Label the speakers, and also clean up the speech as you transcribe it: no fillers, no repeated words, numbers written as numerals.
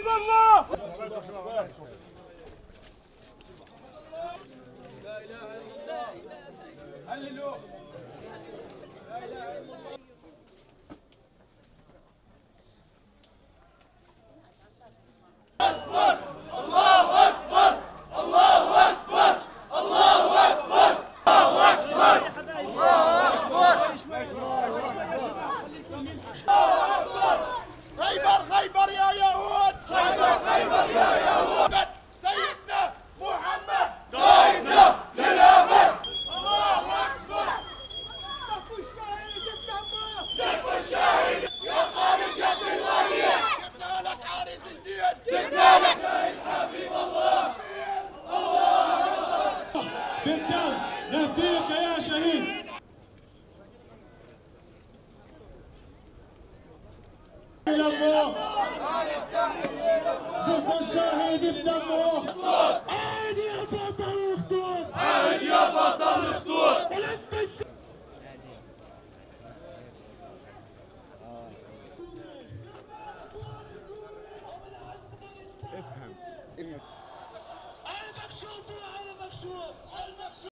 Speaker 1: الله. لا اله الا الله. هللويا. لا اله الا الله. أكبر. الله أكبر. الله أكبر. الله أكبر. الله أكبر. خيبر خيبر يا يهود. خيبر خيبر يا يهود. سيدنا محمد قائدنا للأبد. الله أكبر. دفوا الشهيد بدمه. دفوا الشهيد يا خالد يا ابن الغالية. جبنا لك حارس جديد. جبنا لك حبيب الله.
Speaker 2: بالدم نفديك يا شهيد. الله زف الشهيد بدمه. عيد يا بطل الخطوط.
Speaker 1: عيد يا بطل الخطوط.
Speaker 2: افهم.